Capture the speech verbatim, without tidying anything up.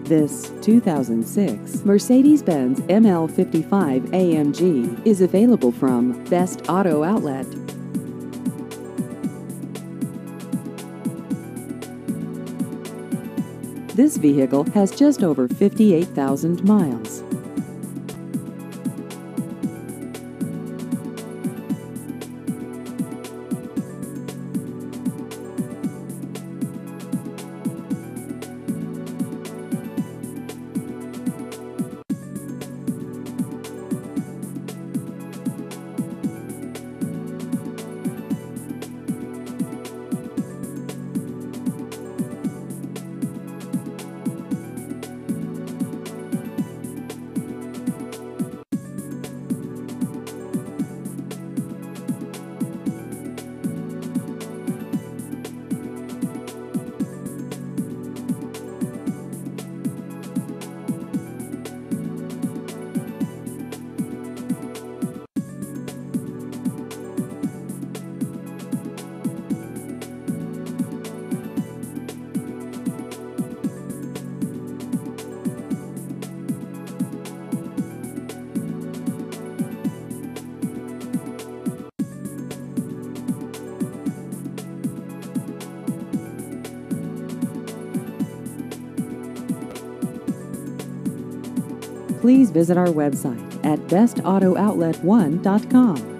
This two thousand six Mercedes-Benz M L fifty-five A M G is available from Best Auto Outlet. This vehicle has just over fifty-eight thousand miles. Please visit our website at best auto outlet one dot com.